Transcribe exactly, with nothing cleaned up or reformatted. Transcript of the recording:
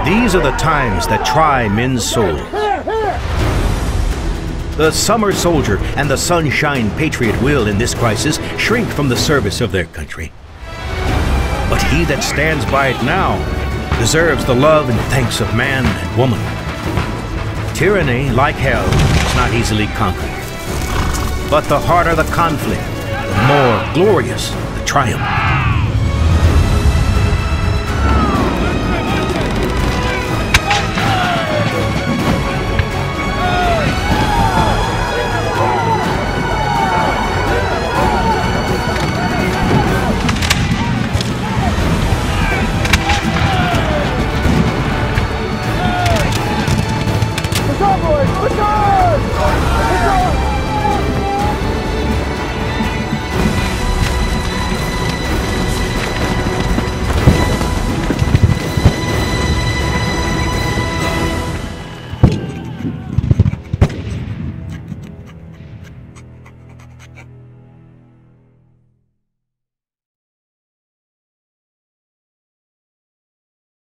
These are the times that try men's souls. The summer soldier and the sunshine patriot will, in this crisis, shrink from the service of their country. But he that stands by it now deserves the love and thanks of man and woman. Tyranny, like hell, is not easily conquered. But the harder the conflict, the more glorious the triumph.